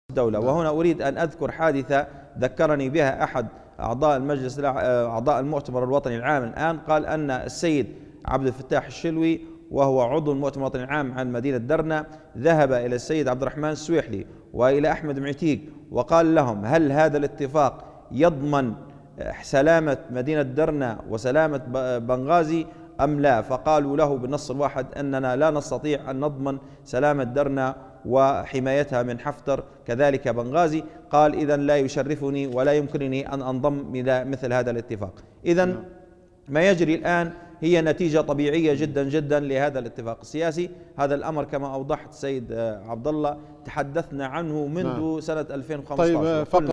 الدولة. وهنا أريد أن أذكر حادثة ذكرني بها أحد أعضاء المجلس أعضاء المؤتمر الوطني العام الآن، قال أن السيد عبد الفتاح الشلوي وهو عضو المؤتمر الوطني العام عن مدينة درنا ذهب إلى السيد عبد الرحمن السويحلي وإلى أحمد معتيق وقال لهم: هل هذا الاتفاق يضمن سلامة مدينة درنا وسلامة بنغازي أم لا؟ فقالوا له بالنص الواحد أننا لا نستطيع أن نضمن سلامة درنا وحمايتها من حفتر كذلك بنغازي. قال: إذن لا يشرفني ولا يمكنني أن أنضم إلى مثل هذا الاتفاق. إذن ما يجري الآن هي نتيجة طبيعية جدا جدا لهذا الاتفاق السياسي. هذا الأمر كما أوضحت سيد عبد الله تحدثنا عنه منذ سنة 2015. طيب